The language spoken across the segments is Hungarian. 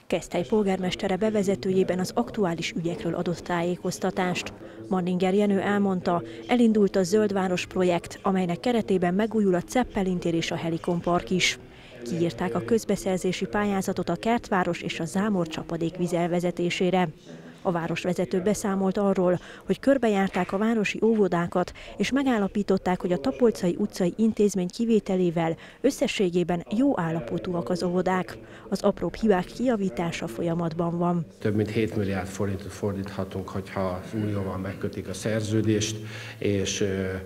Keszthely polgármestere bevezetőjében az aktuális ügyekről adott tájékoztatást. Manninger Jenő elmondta, elindult a Zöldváros projekt, amelynek keretében megújul a Zeppelin tér és a Helikon park is. Kiírták a közbeszerzési pályázatot a Kertváros és a Zámor csapadékvíz elvezetésére. A városvezető beszámolt arról, hogy körbejárták a városi óvodákat, és megállapították, hogy a Tapolcai utcai intézmény kivételével összességében jó állapotúak az óvodák. Az apróbb hibák kijavítása folyamatban van. Több mint 7 milliárd forintot fordíthatunk, hogyha az Unióval megkötik a szerződést, és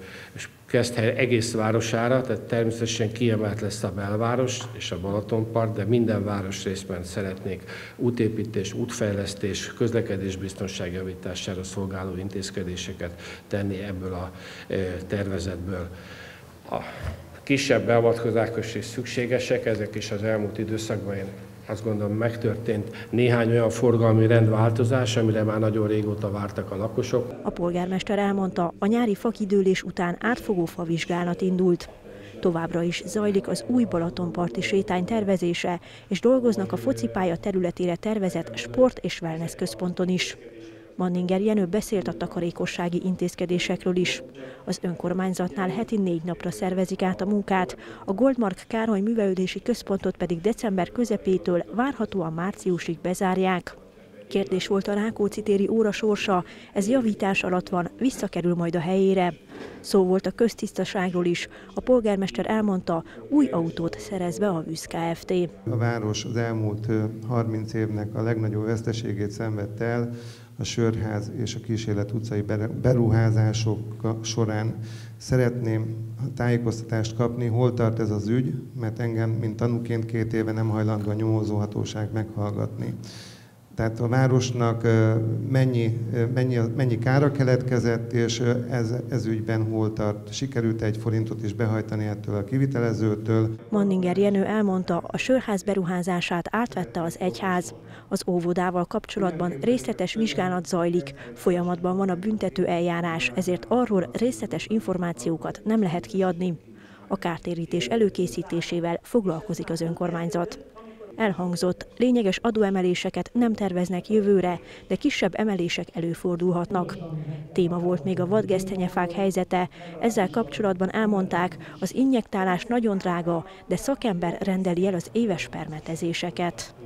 Keszthely egész városára, tehát természetesen kiemelt lesz a belváros és a Balatonpart, de minden városrészben szeretnék útépítés, útfejlesztés, közlekedésbiztonság javítására szolgáló intézkedéseket tenni ebből a tervezetből. A kisebb beavatkozások is szükségesek, ezek is az elmúlt időszakban én azt gondolom megtörtént néhány olyan forgalmi rendváltozás, amire már nagyon régóta vártak a lakosok. A polgármester elmondta, a nyári fakidőlés után átfogó favizsgálat indult. Továbbra is zajlik az új Balatonparti sétány tervezése, és dolgoznak a focipálya területére tervezett sport- és wellness központon is. Manninger Jenő beszélt a takarékossági intézkedésekről is. Az önkormányzatnál heti 4 napra szervezik át a munkát, a Goldmark Károly művelődési központot pedig december közepétől várhatóan márciusig bezárják. Kérdés volt a Rákóczi téri óra sorsa, ez javítás alatt van, visszakerül majd a helyére. Szó volt a köztisztaságról is. A polgármester elmondta, új autót szerez be a VÜSZ Kft. A város az elmúlt 30 évnek a legnagyobb veszteségét szenvedte el a Sörház és a Kísérlet utcai beruházások során. Szeretném tájékoztatást kapni, hol tart ez az ügy, mert engem, mint tanúként 2 éve nem hajlandó a nyomozóhatóság meghallgatni. Tehát a városnak mennyi kára keletkezett, és ez ügyben hol tart. Sikerült 1 forintot is behajtani ettől a kivitelezőtől. Manninger Jenő elmondta, a Sörház beruházását átvette az egyház. Az óvodával kapcsolatban részletes vizsgálat zajlik, folyamatban van a büntető eljárás, ezért arról részletes információkat nem lehet kiadni. A kártérítés előkészítésével foglalkozik az önkormányzat. Elhangzott, lényeges adóemeléseket nem terveznek jövőre, de kisebb emelések előfordulhatnak. Téma volt még a vadgesztenyefák helyzete, ezzel kapcsolatban elmondták, az injektálás nagyon drága, de szakember rendeli el az éves permetezéseket.